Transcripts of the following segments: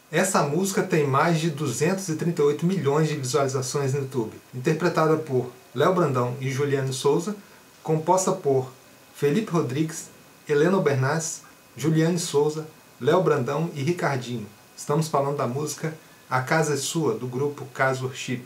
Essa música tem mais de 238 milhões de visualizações no YouTube. Interpretada por Léo Brandão e Juliane Souza, composta por Felipe Rodrigues, Helena Bernardes, Juliane Souza, Léo Brandão e Ricardinho. Estamos falando da música A Casa é Sua, do grupo Casa Worship.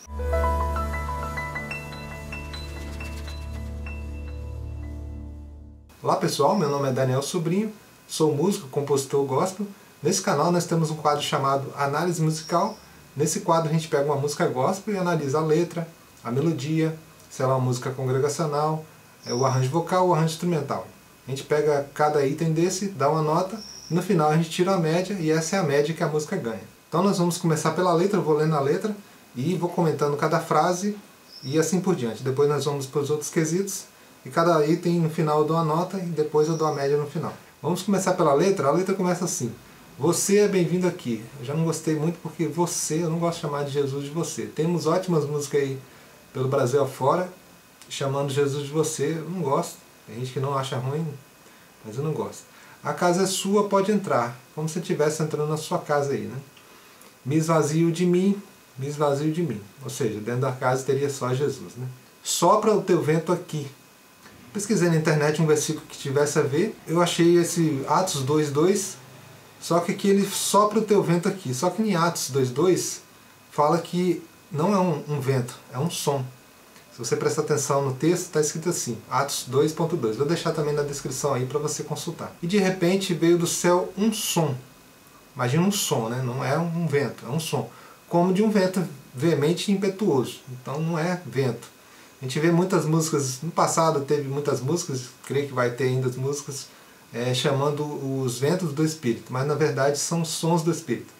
Olá pessoal, meu nome é Daniel Sobrinho, sou músico, compositor gospel. Nesse canal nós temos um quadro chamado Análise Musical. Nesse quadro a gente pega uma música gospel e analisa a letra, a melodia, se ela é uma música congregacional, o arranjo vocal ou o arranjo instrumental. A gente pega cada item desse, dá uma nota, e no final a gente tira a média, e essa é a média que a música ganha. Então nós vamos começar pela letra, eu vou lendo a letra e vou comentando cada frase e assim por diante. Depois nós vamos para os outros quesitos, e cada item no final eu dou a nota e depois eu dou a média no final. Vamos começar pela letra. A letra começa assim: você é bem-vindo aqui. Eu já não gostei muito porque você, eu não gosto de chamar de Jesus de você. Temos ótimas músicas aí pelo Brasil afora, chamando Jesus de você. Eu não gosto. Tem gente que não acha ruim, mas eu não gosto. A casa é sua, pode entrar. Como se estivesse entrando na sua casa aí, né? Me esvazio de mim, me esvazio de mim. Ou seja, dentro da casa teria só Jesus, né? Sopra o teu vento aqui. Pesquisei na internet um versículo que tivesse a ver. Eu achei esse Atos 2:2. Só que aqui ele sopra o teu vento aqui. Só que em Atos 2:2 fala que não é um vento, é um som. Se você prestar atenção no texto, está escrito assim, Atos 2:2. Vou deixar também na descrição aí para você consultar. E de repente veio do céu um som. Imagina um som, né? Não é um vento, é um som. Como de um vento veemente e impetuoso. Então não é vento. A gente vê muitas músicas, no passado teve muitas músicas, creio que vai ter ainda as músicas, chamando os ventos do Espírito, mas na verdade são sons do Espírito.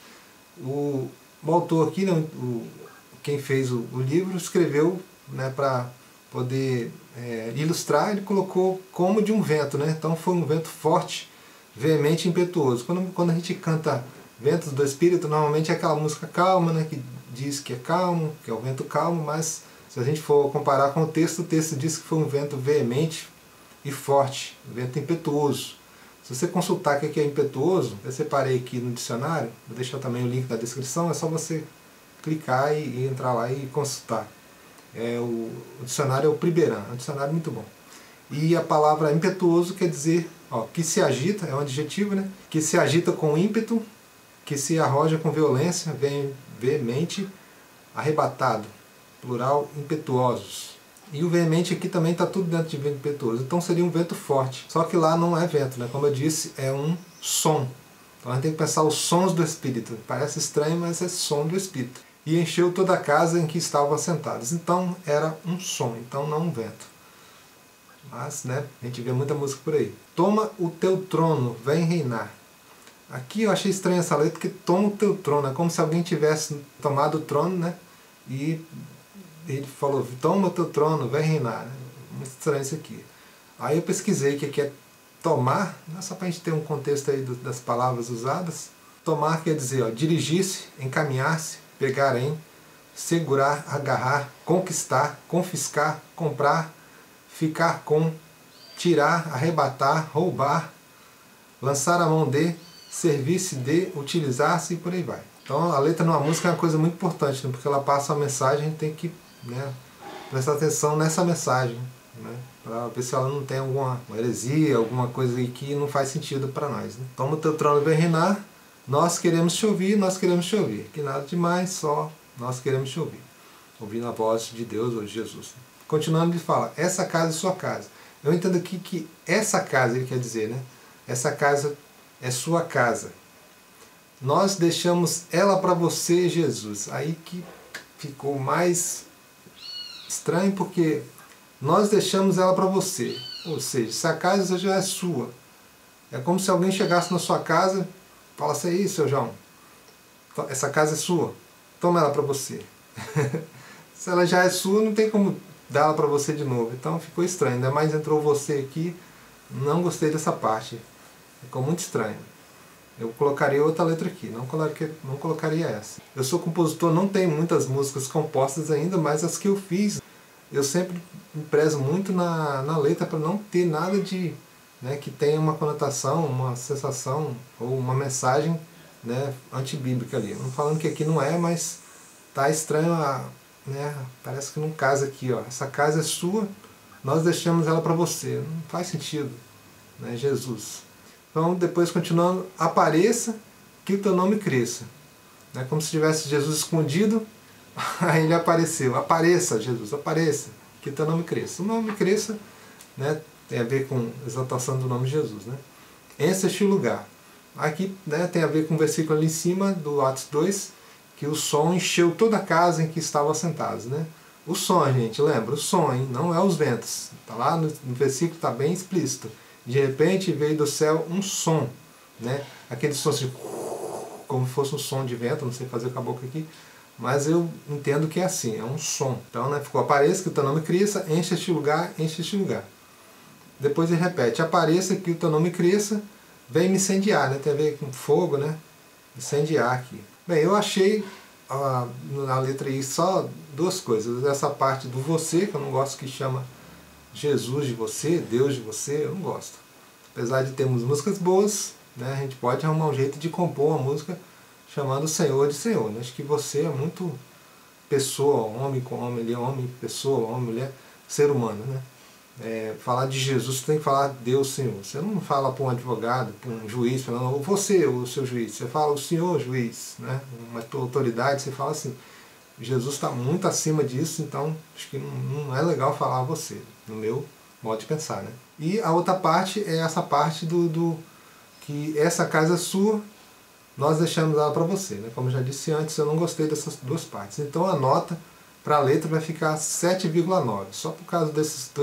O autor aqui, né, quem fez o livro, escreveu, né, para poder ilustrar, ele colocou como de um vento, né? Então foi um vento forte, veemente e impetuoso. Quando a gente canta ventos do Espírito, normalmente é aquela música calma, né, que diz que é calmo, que é o vento calmo, mas se a gente for comparar com o texto diz que foi um vento veemente e forte, um vento impetuoso. Se você consultar o que é impetuoso, eu separei aqui no dicionário, vou deixar também o link na descrição, é só você clicar e entrar lá e consultar. O dicionário é o Priberan, é um dicionário muito bom. E a palavra impetuoso quer dizer que se agita, é um adjetivo, né? Que se agita com ímpeto, que se arroja com violência, veemente, arrebatado. Plural, impetuosos. E o veemente aqui também está tudo dentro de vento impetuoso. Então seria um vento forte. Só que lá não é vento, né? Como eu disse, é um som. Então a gente tem que pensar os sons do Espírito. Parece estranho, mas é som do Espírito. E encheu toda a casa em que estavam assentados. Então era um som, então não um vento. Mas, né, a gente vê muita música por aí. Toma o teu trono, vem reinar. Aqui eu achei estranho essa letra, porque toma o teu trono. É como se alguém tivesse tomado o trono, né? E ele falou, toma o teu trono, vem reinar. Muito estranho isso aqui. Aí eu pesquisei o que é tomar, só para a gente ter um contexto aí das palavras usadas. Tomar quer dizer, dirigir-se, encaminhar-se, pegar em, segurar, agarrar, conquistar, confiscar, comprar, ficar com, tirar, arrebatar, roubar, lançar a mão de, servir-se de, utilizar-se e por aí vai. Então a letra numa música é uma coisa muito importante, né? Porque ela passa uma mensagem, a gente tem que, né, prestar atenção nessa mensagem, né? Para ver se ela não tem alguma heresia, alguma coisa aí que não faz sentido para nós, né? Toma o teu trono, vem reinar, nós queremos te ouvir, nós queremos te ouvir. Que nada demais, só nós queremos te ouvir. Ouvindo a voz de Deus ou de Jesus. Continuando, ele fala, essa casa é sua casa. Eu entendo aqui que essa casa, ele quer dizer, né? Essa casa é sua casa. Nós deixamos ela para você, Jesus. Aí que ficou mais estranho, porque nós deixamos ela para você. Ou seja, se a casa já é sua. É como se alguém chegasse na sua casa e falasse, aí, seu João, essa casa é sua, toma ela para você. Se ela já é sua, não tem como dar ela para você de novo. Então ficou estranho. Ainda mais entrou você aqui, não gostei dessa parte. Ficou muito estranho. Eu colocaria outra letra aqui, não colocaria essa. Eu sou compositor, não tenho muitas músicas compostas ainda, mas as que eu fiz, eu sempre me prezo muito na letra para não ter nada de, né, que tenha uma conotação, uma sensação ou uma mensagem né, antibíblica ali. Não falando que aqui não é, mas tá estranho, né, parece que não casa aqui, ó. Essa casa é sua, nós deixamos ela para você. Não faz sentido, né, Jesus. Então, depois continuando, apareça, que o teu nome cresça. Né, como se tivesse Jesus escondido, aí ele apareceu. Apareça, Jesus, apareça, que o teu nome cresça. O nome cresça, né, tem a ver com a exaltação do nome de Jesus. Né? Ença este lugar. Aqui, né, tem a ver com o versículo ali em cima do Atos 2, que o som encheu toda a casa em que estavam assentados. Né? O som, gente, lembra, o som, hein? Não é os ventos. Tá lá no versículo, está bem explícito. De repente veio do céu um som, né? Aquele som assim, como se fosse um som de vento, não sei fazer com a boca aqui, mas eu entendo que é assim, é um som. Então, né, ficou, apareça que o teu nome cresça, enche este lugar, enche este lugar. Depois ele repete, apareça que o teu nome cresça, vem me incendiar, né? Tem a ver com fogo, né? Incendiar aqui. Bem, eu achei na letra aí só duas coisas. Essa parte do você, que eu não gosto que chama Jesus de você, Deus de você, eu não gosto. Apesar de termos músicas boas, né, a gente pode arrumar um jeito de compor uma música chamando o Senhor de Senhor. Né? Acho que você é muito pessoa, homem com homem, ele é homem, pessoa, homem, mulher, ser humano. Né? Falar de Jesus, você tem que falar Deus, Senhor. Você não fala para um advogado, para um juiz, falando você, o seu juiz. Você fala o Senhor juiz, né? Uma autoridade, você fala assim. Jesus está muito acima disso, então acho que não é legal falar você, no meu modo de pensar. Né? E a outra parte é essa parte do que essa casa é sua, nós deixamos ela para você. Né? Como eu já disse antes, eu não gostei dessas duas partes. Então a nota para a letra vai ficar 7,9, só por causa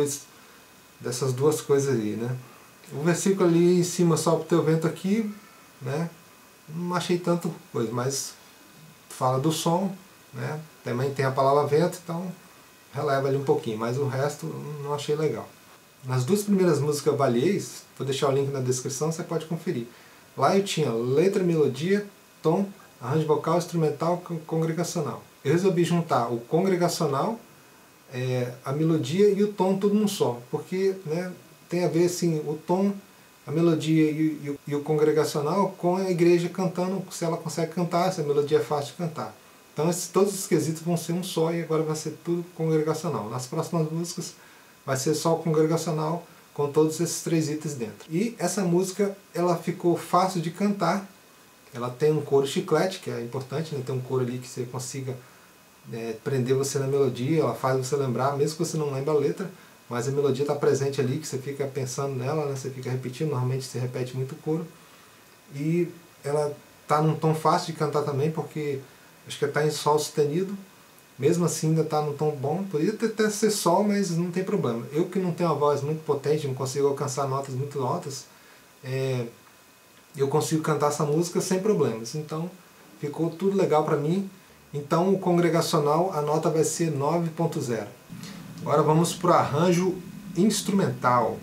dessas duas coisas aí. Né? O versículo ali em cima, sopra o teu vento aqui, né? Não achei tanto coisa, mas fala do som, né? Também tem a palavra vento, então releva ali um pouquinho, mas o resto não achei legal. Nas duas primeiras músicas que eu avaliei, vou deixar o link na descrição, você pode conferir. Lá eu tinha letra, melodia, tom, arranjo vocal, instrumental, congregacional. Eu resolvi juntar o congregacional, a melodia e o tom tudo num só, porque, né, tem a ver assim, o tom, a melodia e o congregacional com a igreja cantando, se ela consegue cantar, se a melodia é fácil de cantar. Então todos os quesitos vão ser um só e agora vai ser tudo congregacional. Nas próximas músicas vai ser só o congregacional com todos esses três itens dentro. E essa música ela ficou fácil de cantar. Ela tem um coro chiclete, que é importante, né? Tem um coro ali que você consiga prender você na melodia, ela faz você lembrar, mesmo que você não lembre a letra, mas a melodia está presente ali, que você fica pensando nela, né? Você fica repetindo, normalmente você repete muito o coro. E ela está num tom fácil de cantar também, porque acho que está em sol sustenido, mesmo assim ainda está num tom bom, poderia até ser sol, mas não tem problema. Eu que não tenho uma voz muito potente, não consigo alcançar notas muito altas, eu consigo cantar essa música sem problemas, então ficou tudo legal para mim. Então o congregacional, a nota vai ser 9.0. Agora vamos para o arranjo instrumental.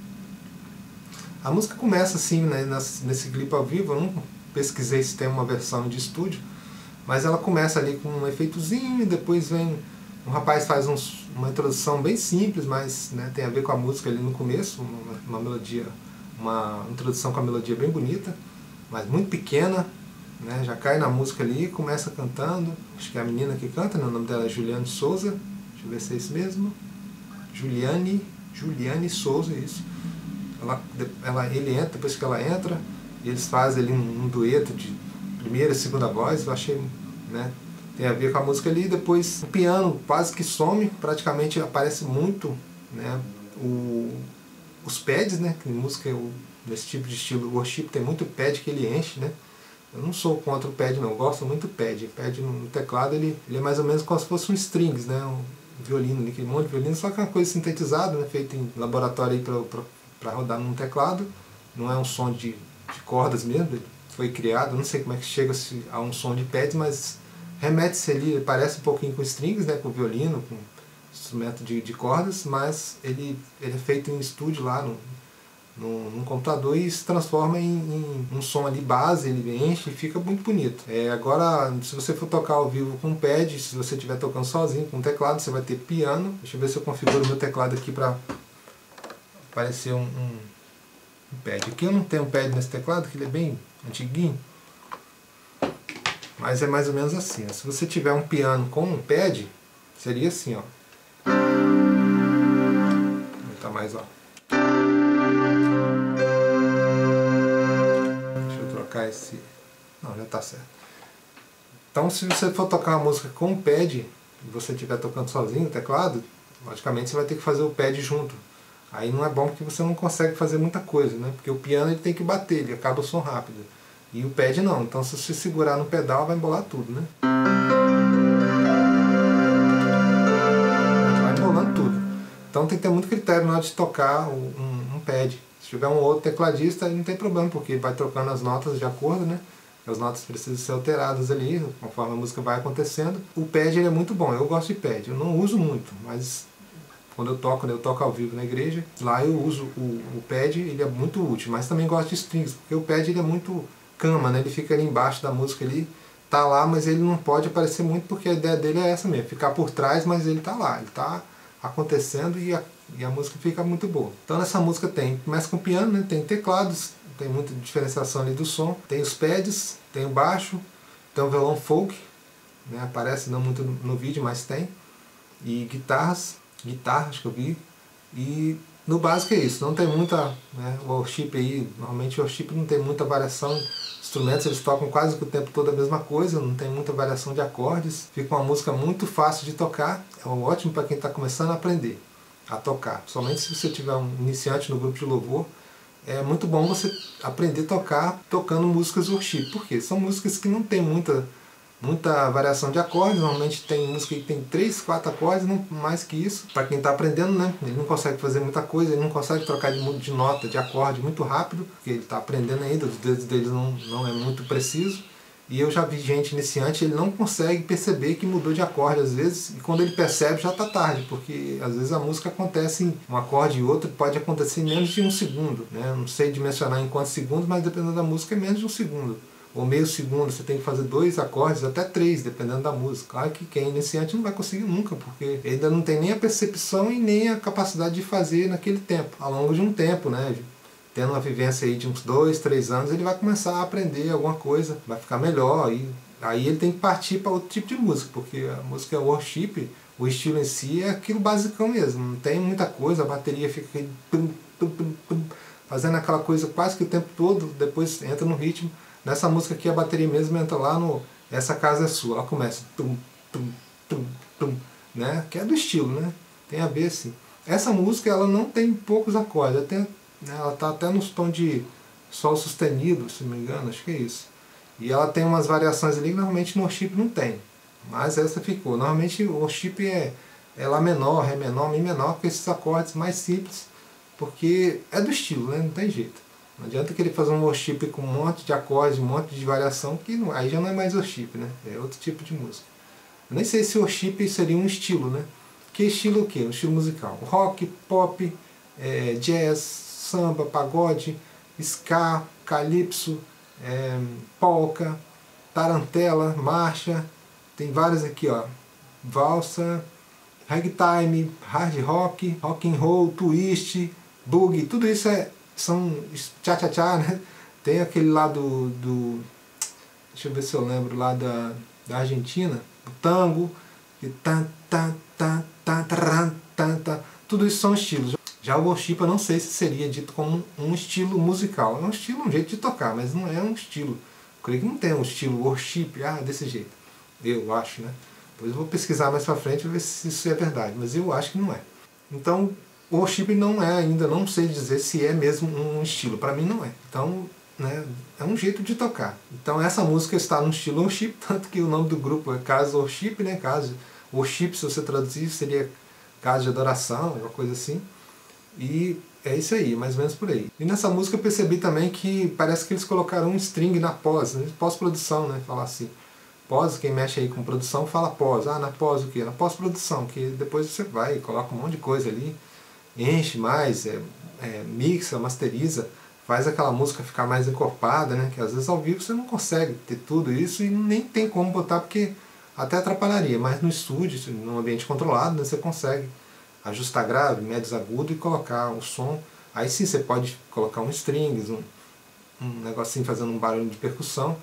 A música começa assim, né, nesse clipe ao vivo, eu não pesquisei se tem uma versão de estúdio, mas ela começa ali com um efeitozinho e depois vem um rapaz faz uma introdução bem simples, mas, né, tem a ver com a música ali no começo, uma melodia, uma introdução com a melodia bem bonita, mas muito pequena, né, já cai na música ali e começa cantando. Acho que é a menina que canta, né, o nome dela é Juliane Souza, deixa eu ver se é isso mesmo, Juliane Souza, isso. Ele entra, depois que ela entra, eles fazem ali um dueto de primeira e segunda voz, eu achei, né, tem a ver com a música ali. Depois o piano quase que some, praticamente aparece muito, né, os pads, né, que música nesse tipo de estilo worship tem muito pad que ele enche, né. Eu não sou contra o pad não, eu gosto muito do pad. O pad no teclado ele é mais ou menos como se fosse um strings, né, um violino, aquele monte de violino, só que é uma coisa sintetizada, né, feita em laboratório aí para rodar num teclado, não é um som de cordas mesmo, foi criado, não sei como é que chega a um som de pads, mas remete-se ali, parece um pouquinho com strings, né, com violino, com instrumento de cordas, mas ele é feito em estúdio lá num computador e se transforma em um som ali base, ele enche e fica muito bonito. Agora, se você for tocar ao vivo com um pad, se você estiver tocando sozinho com um teclado, você vai ter piano. Deixa eu ver se eu configuro o meu teclado aqui para aparecer um pad. Aqui eu não tenho um pad nesse teclado, que ele é bem antiguinho. Mas é mais ou menos assim, ó. Se você tiver um piano com um pad, seria assim, ó. Vou aumentar mais, ó. Deixa eu trocar esse... Não, já tá certo. Então, se você for tocar uma música com um pad, e você estiver tocando sozinho, teclado, logicamente você vai ter que fazer o pad junto. Aí não é bom porque você não consegue fazer muita coisa, né? Porque o piano ele tem que bater, ele acaba o som rápido. E o pad não, então se você segurar no pedal vai embolar tudo, né? Vai embolando tudo. Então tem que ter muito critério na hora de tocar um pad. Se tiver um outro tecladista, aí não tem problema, porque ele vai trocando as notas de acordo, né? As notas precisam ser alteradas ali, conforme a música vai acontecendo. O pad ele é muito bom, eu gosto de pad. Eu não uso muito, mas quando eu toco ao vivo na igreja, lá eu uso o pad, ele é muito útil. Mas também gosto de strings, porque o pad ele é muito cama, né? Ele fica ali embaixo da música ali, tá lá, mas ele não pode aparecer muito, porque a ideia dele é essa mesmo, ficar por trás, mas ele tá lá, ele tá acontecendo e a música fica muito boa. Então nessa música começa com piano, né? Tem teclados, tem muita diferenciação ali do som, tem os pads, tem o baixo, tem o violão folk, né? Aparece não muito no vídeo, mas tem, e guitarra, acho que eu vi, e no básico é isso, não tem muita, né, o worship aí, normalmente o worship não tem muita variação, instrumentos eles tocam quase que o tempo todo a mesma coisa, não tem muita variação de acordes, fica uma música muito fácil de tocar, é ótimo para quem está começando a aprender a tocar, somente se você tiver um iniciante no grupo de louvor, é muito bom você aprender a tocar tocando músicas worship, porque são músicas que não tem muita variação de acordes, normalmente tem música que tem 3, 4 acordes, não mais que isso. Para quem está aprendendo, né, ele não consegue fazer muita coisa, ele não consegue trocar de nota, de acorde muito rápido, porque ele está aprendendo ainda, os dedos dele não é muito preciso. E eu já vi gente iniciante, ele não consegue perceber que mudou de acorde às vezes, e quando ele percebe já está tarde, porque às vezes a música acontece em um acorde e outro, pode acontecer em menos de um segundo. Né? Não sei dimensionar em quantos segundos, mas dependendo da música é menos de um segundo. Ou meio segundo, você tem que fazer 2 acordes, até 3, dependendo da música. Claro que quem é iniciante não vai conseguir nunca, porque ainda não tem nem a percepção e nem a capacidade de fazer naquele tempo, ao longo de um tempo, né? Tendo uma vivência aí de uns 2, 3 anos, ele vai começar a aprender alguma coisa, vai ficar melhor, e aí ele tem que partir para outro tipo de música, porque a música é worship, o estilo em si é aquilo basicão mesmo, não tem muita coisa, a bateria fica aí, fazendo aquela coisa quase que o tempo todo, depois entra no ritmo. Nessa música aqui a bateria mesmo entra lá no Essa Casa é Sua. Ela começa tum, tum, tum, tum, né? Que é do estilo, né? Tem a ver assim. Essa música ela não tem poucos acordes, ela tá até nos tons de sol sustenido, se não me engano, acho que é isso. E ela tem umas variações ali que normalmente no worship não tem. Mas essa ficou. Normalmente o worship é Lá menor, Ré menor, Mi menor, com esses acordes mais simples, porque é do estilo, né? Não tem jeito. Não adianta querer fazer um worship com um monte de acordes, um monte de variação, que não, aí já não é mais worship, né? É outro tipo de música. Eu nem sei se worship seria um estilo, né? Que estilo o quê? Um estilo musical. Rock, pop, jazz, samba, pagode, ska, calypso, polka, tarantela, marcha. Tem várias aqui, ó. Valsa, ragtime, hard rock, rock and roll, twist, boogie, tudo isso são tchá-tchá-tchá, né? Tem aquele lá deixa eu ver se eu lembro, lá da Argentina, o tango, que tudo isso são estilos. Já o worship eu não sei se seria dito como um estilo musical. É um estilo, um jeito de tocar, mas não é um estilo. Eu creio que não tem um estilo worship, desse jeito. Eu acho, né? Depois eu vou pesquisar mais pra frente e ver se isso é verdade, mas eu acho que não é. Então, o worship não é ainda, não sei dizer se é mesmo um estilo, para mim não é. Então, né, é um jeito de tocar. Então essa música está no estilo worship, tanto que o nome do grupo é Casa Worship, né? Casa Worship, se você traduzir, seria casa de adoração, alguma coisa assim. E é isso aí, mais ou menos por aí. E nessa música eu percebi também que parece que eles colocaram um string na pós, né? Pós-produção, né? Falar assim. Pós, quem mexe aí com produção fala pós. Na pós o quê? Na pós-produção, que depois você vai e coloca um monte de coisa ali, enche mais, mixa, masteriza, faz aquela música ficar mais encorpada, né? Que às vezes ao vivo você não consegue ter tudo isso e nem tem como botar, porque até atrapalharia, mas no estúdio, num ambiente controlado, né, você consegue ajustar grave, médios, agudo e colocar o som. Aí sim você pode colocar um strings, um negocinho fazendo um barulho de percussão,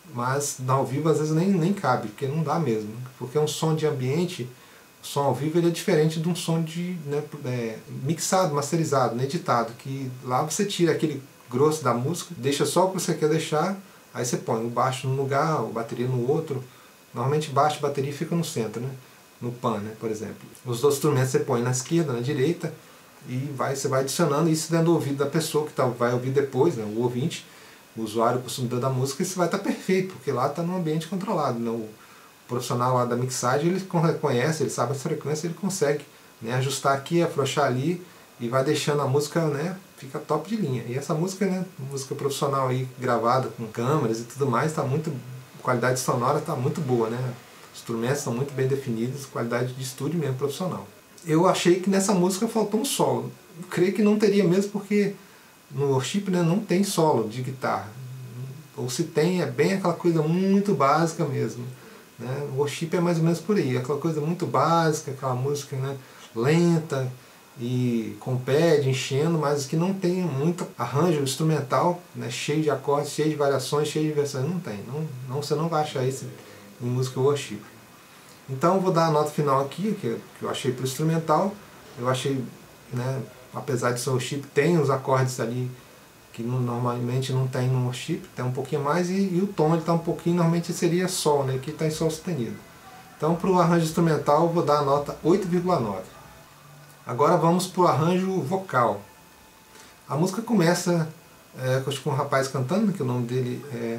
mas ao vivo às vezes nem cabe, porque não dá mesmo. Porque um som de ambiente, o som ao vivo ele é diferente de um som de, né, mixado, masterizado, né, editado, que lá você tira aquele grosso da música, deixa só o que você quer deixar, aí você põe o baixo num lugar, a bateria no outro. Normalmente baixo e bateria fica no centro, né? No pan, né, por exemplo. Os outros instrumentos você põe na esquerda, na direita, e você vai adicionando isso dentro do ouvido da pessoa que vai ouvir depois, né, o ouvinte, o usuário, o consumidor da música, isso vai estar perfeito, porque lá está num ambiente controlado. Né? O profissional lá da mixagem, ele reconhece, ele sabe as frequências, ele consegue, né, ajustar aqui, afrouxar ali, e vai deixando a música, né, fica top de linha. E essa música, né, música profissional aí, gravada com câmeras e tudo mais, a qualidade sonora está muito boa, né? Os instrumentos estão muito bem definidos, qualidade de estúdio mesmo profissional. Eu achei que nessa música faltou um solo. Eu creio que não teria mesmo, porque no worship, né, não tem solo de guitarra. Ou se tem, é bem aquela coisa muito básica mesmo. Né? O worship é mais ou menos por aí, aquela coisa muito básica, aquela música, né, lenta e com pad enchendo, mas que não tem muito arranjo instrumental, né, cheio de acordes, cheio de variações, cheio de versões. Não tem, você não vai achar isso em música worship. Então eu vou dar a nota final aqui, que eu achei para o instrumental. Eu achei, né, apesar de ser worship, tem os acordes ali que normalmente não tem no worship, tem um pouquinho mais, e o tom está um pouquinho, normalmente seria sol, né, aqui está em sol sustenido. Então para o arranjo instrumental eu vou dar a nota 8,9. Agora vamos para o arranjo vocal. A música começa com um rapaz cantando, que o nome dele é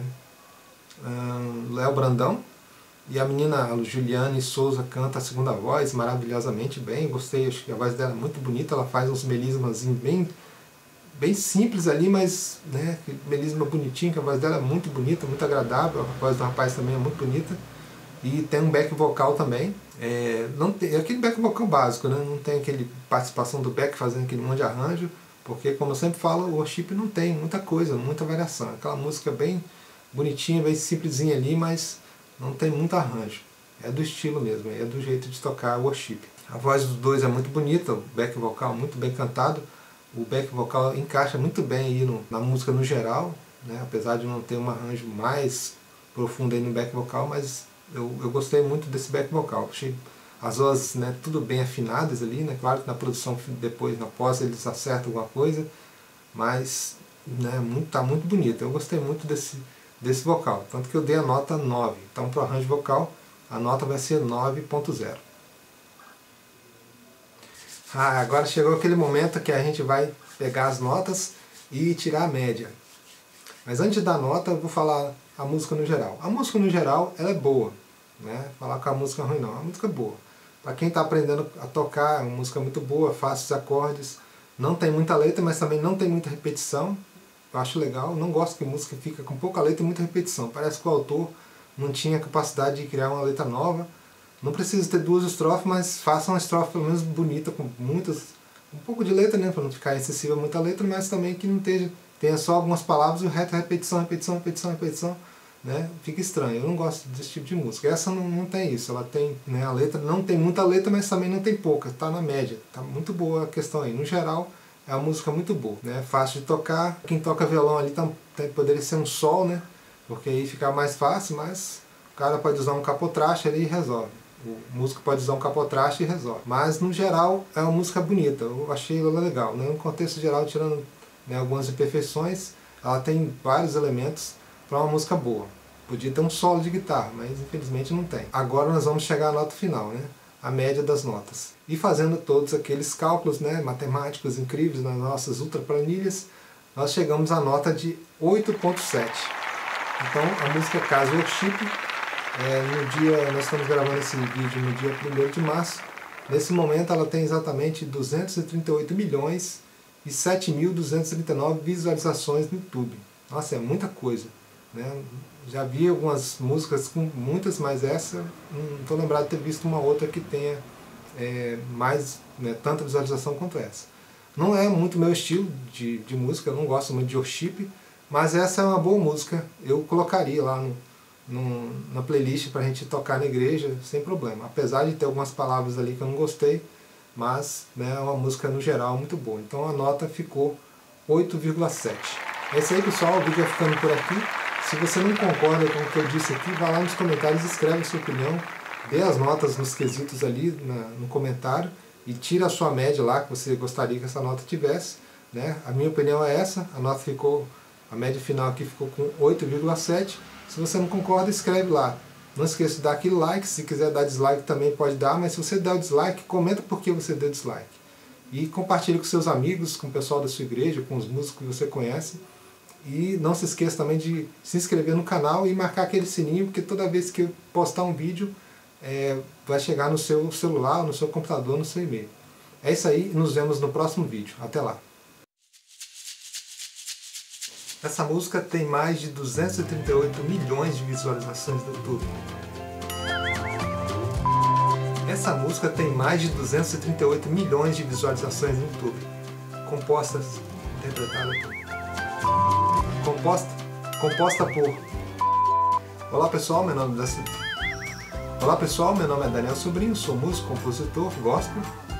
Léo Brandão, e a menina Juliane Souza canta a segunda voz maravilhosamente bem. Gostei, acho que a voz dela é muito bonita, ela faz uns melismas bem simples ali, mas, né, melisma bonitinho, que a voz dela é muito bonita, muito agradável, a voz do rapaz também é muito bonita. E tem um back vocal também. Não tem aquele back vocal básico, né? Não tem aquele participação do back fazendo aquele monte de arranjo, porque, como eu sempre falo, o worship não tem muita coisa, muita variação. Aquela música bem bonitinha, bem simplesinha ali, mas não tem muito arranjo. É do estilo mesmo, é do jeito de tocar worship. A voz dos dois é muito bonita, o back vocal muito bem cantado. O back vocal encaixa muito bem aí na música no geral, né? Apesar de não ter um arranjo mais profundo aí no back vocal, mas eu gostei muito desse back vocal. Achei as vozes, né, tudo bem afinadas ali, né? Claro que na produção depois, na pós, eles acertam alguma coisa, mas, né, tá muito bonito. Eu gostei muito desse vocal, tanto que eu dei a nota 9. Então para o arranjo vocal a nota vai ser 9,0. Agora chegou aquele momento que a gente vai pegar as notas e tirar a média. Mas antes da nota eu vou falar a música no geral. A música no geral ela é boa, né? Falar que a música é ruim não, a música é boa. Para quem está aprendendo a tocar, é uma música muito boa, fáceis acordes, não tem muita letra, mas também não tem muita repetição. Eu acho legal, não gosto que música fica com pouca letra e muita repetição. Parece que o autor não tinha capacidade de criar uma letra nova. Não precisa ter duas estrofes, mas faça uma estrofe pelo menos bonita, com um pouco de letra, né, para não ficar excessiva muita letra, mas também que não tenha só algumas palavras e o resto é repetição, repetição, repetição, repetição, né, fica estranho. Eu não gosto desse tipo de música. Essa não tem isso, ela tem, né, a letra, não tem muita letra, mas também não tem pouca, está na média, está muito boa a questão aí. No geral, é uma música muito boa, né, fácil de tocar. Quem toca violão ali poderia ser um sol, né, porque aí fica mais fácil, mas o cara pode usar um capotraste ali e resolve. O músico pode usar um capotraste e resolve. Mas no geral é uma música bonita, eu achei ela legal, né? No contexto geral, tirando, né, algumas imperfeições, ela tem vários elementos para uma música boa. Podia ter um solo de guitarra, mas infelizmente não tem. Agora nós vamos chegar à nota final, né? A média das notas. E fazendo todos aqueles cálculos, né, matemáticos incríveis nas nossas ultra planilhas, nós chegamos à nota de 8,7. Então a música Casa Worship, nós estamos gravando esse vídeo no dia 1º de março. Nesse momento ela tem exatamente 238 milhões e 7.239 visualizações no YouTube. Nossa, é muita coisa, né? Já vi algumas músicas com muitas, mas essa não estou lembrado de ter visto uma outra que tenha mais, né, tanta visualização quanto essa. Não é muito meu estilo de música, eu não gosto muito de worship, mas essa é uma boa música, eu colocaria lá na playlist para a gente tocar na igreja sem problema. Apesar de ter algumas palavras ali que eu não gostei, mas, né, é uma música no geral muito boa. Então a nota ficou 8,7. É isso aí, pessoal, o vídeo vai ficando por aqui. Se você não concorda com o que eu disse aqui, vá lá nos comentários e escreve a sua opinião, dê as notas nos quesitos ali no comentário e tira a sua média lá que você gostaria que essa nota tivesse, né? A minha opinião é essa, a média final aqui ficou com 8,7. Se você não concorda, escreve lá. Não esqueça de dar aquele like, se quiser dar dislike também pode dar, mas se você der o dislike, comenta por que você deu dislike. E compartilhe com seus amigos, com o pessoal da sua igreja, com os músicos que você conhece. E não se esqueça também de se inscrever no canal e marcar aquele sininho, porque toda vez que eu postar um vídeo, vai chegar no seu celular, no seu computador, no seu e-mail. É isso aí, nos vemos no próximo vídeo. Até lá! Essa música tem mais de 238 milhões de visualizações no YouTube. Essa música tem mais de 238 milhões de visualizações no YouTube. Composta por... Olá pessoal, meu nome é Daniel Sobrinho, sou músico, compositor, gospel.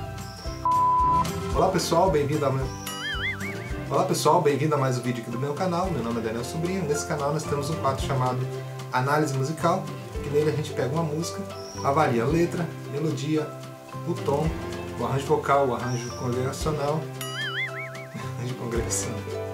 Olá pessoal, bem-vindo a mais um vídeo aqui do meu canal. Meu nome é Daniel Sobrinho. Nesse canal nós temos um quadro chamado Análise Musical, que nele a gente pega uma música, avalia a letra, melodia, o tom, o arranjo vocal, o arranjo congregacional,